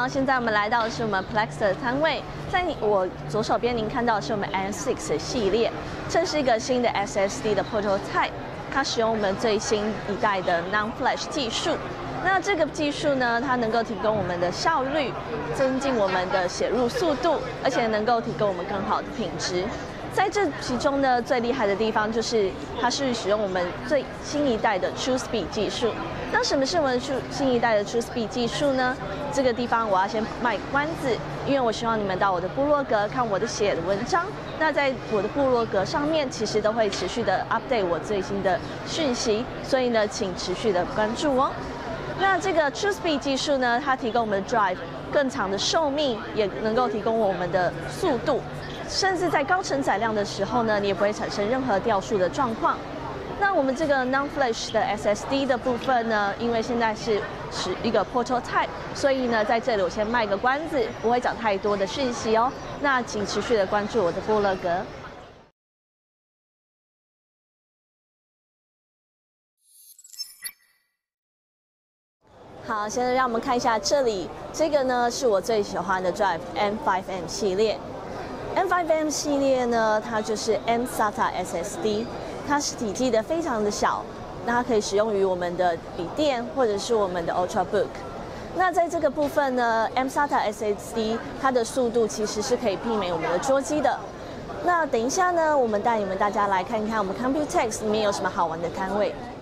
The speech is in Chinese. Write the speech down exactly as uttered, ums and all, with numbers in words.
好，现在我们来到的是我们 Plextor 的摊位，在你我左手边您看到的是我们 M 六 的系列，这是一个新的 S S D 的 prototype， 它使用我们最新一代的 Non-Flash 技术。那这个技术呢，它能够提供我们的效率，增进我们的写入速度，而且能够提供我们更好的品质。在这其中呢，最厉害的地方就是它是使用我们最新一代的 True Speed 技术。那什么是我们新一代的 True Speed 技术呢？这个地方我要先卖关子，因为我希望你们到我的部落格看我的写的文章。那在我的部落格上面，其实都会持续的 update 我最新的讯息，所以呢，请持续的关注哦。那这个 True Speed 技术呢，它提供我们的 drive 更长的寿命，也能够提供我们的速度。甚至在高承载量的时候呢，你也不会产生任何掉速的状况。那我们这个 Non-Flash 的 S S D 的部分呢，因为现在是是一个 prototype， 所以呢，在这里我先卖个关子，不会讲太多的讯息哦。那请持续的关注我的部落格。好，现在让我们看一下这里，这个呢是我最喜欢的 drive M 五 M 系列。M 五 M 系列呢，它就是 M SATA S S D， 它是体积的非常的小，那它可以使用于我们的笔电或者是我们的 Ultrabook。那在这个部分呢 ，M SATA S S D 它的速度其实是可以媲美我们的桌机的。那等一下呢，我们带你们大家来看一看我们 Computex 里面有什么好玩的摊位。